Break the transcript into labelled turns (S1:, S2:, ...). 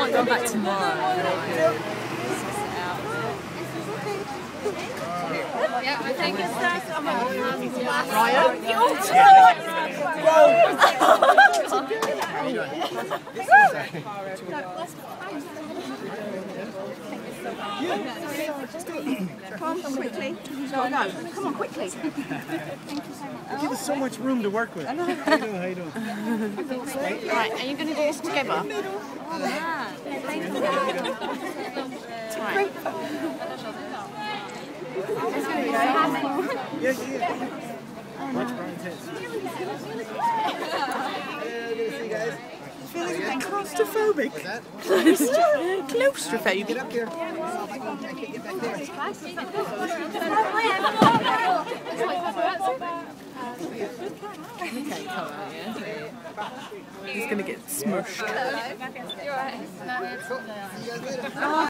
S1: might go back tomorrow.
S2: Yeah, I think it's that.
S1: Ryan?
S2: Come on, quickly. No, come on, quickly.
S3: You give us so much room to work with. How you doing? How you doing?
S2: Right, are you going to do this together?
S1: Oh, man.
S2: Right. It's going to be so happy.
S3: Yeah. Watch Brian's head. I feel like a bit claustrophobic.
S1: Claustrophobic.
S3: Get up here.
S1: Okay, come on, yeah. He's going to get smushed.
S2: You're right.